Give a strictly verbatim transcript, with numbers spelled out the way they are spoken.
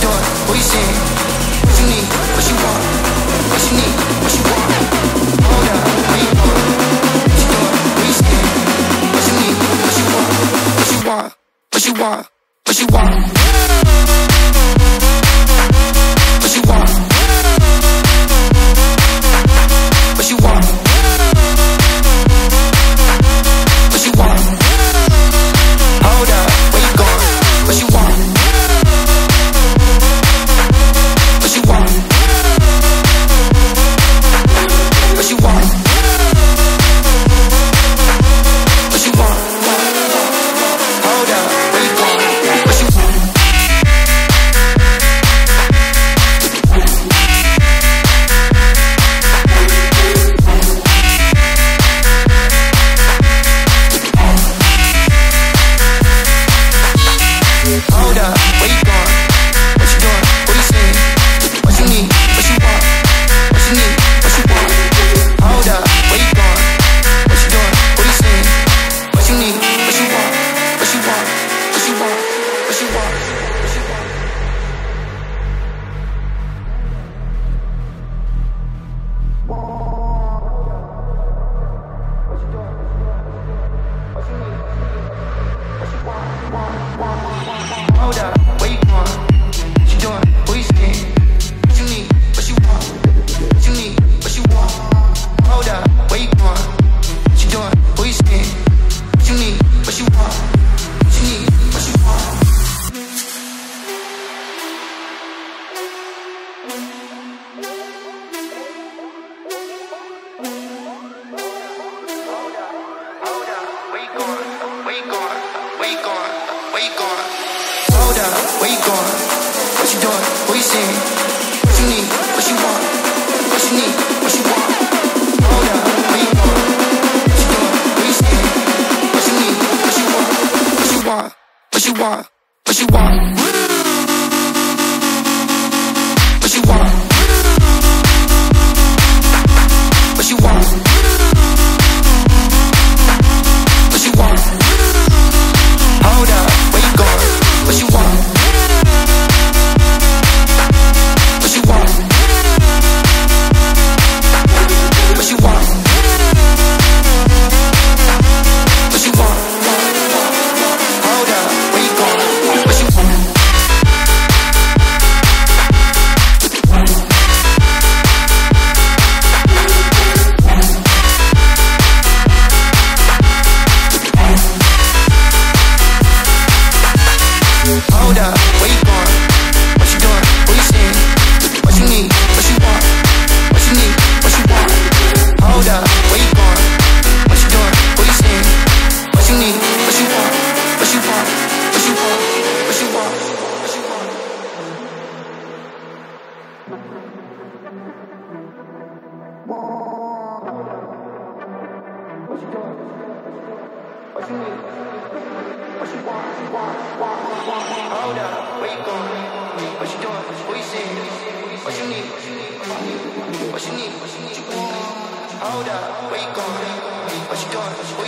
doing? What you saying? What you need? What you want? What you need? What you want? Hold up, where you going? What you doing? What you saying? What you need? What you want? What you want? What you want? What you want? What you want? What you want? What you want? Hold up, where you going? What you want? What you want? What you want? What you want? Hold up, where you going? What you want? Hold up, where you going? What you doing? What you saying? What you need? What you want? What you need? What you want? Hold up, where you going? What you doing? What you saying? What you need? What you want? What you want? What you want? What you want? What you want? What you doing? What you need? What you want? Hold up, where you going? What you doing? What you saying? What you need? What you want? What you need? What you want? Hold up, where you going? What you doing? What you saying? What you need? What you want? What you need? What you want? Hold up, where you going? Where you going? Where you going? Where you going? Hold up, where you going? What you doing? What you saying? What you need? What you want? What you need? What you want? Hold up, where you going? What you doing? What you saying? What you need? What you want? What you want? What you want? What you want? What you want? What you want? What you want? Hold up, where you going? What you want? What you want? What you want? What you want? Hold up, where you going? What you want? Hold up, where you going? What you doing? What you saying? What you need? What you want? What you need? What you want? Hold up, where you going? What you doing? What you saying? What you need? What you want? What you want? What you want? What you want? What you want? What you doing? What you need? What you want? Hold up, where you going? What you doing? What you saying? What you need? What you need? What you want? Hold up, where you going? What you doing?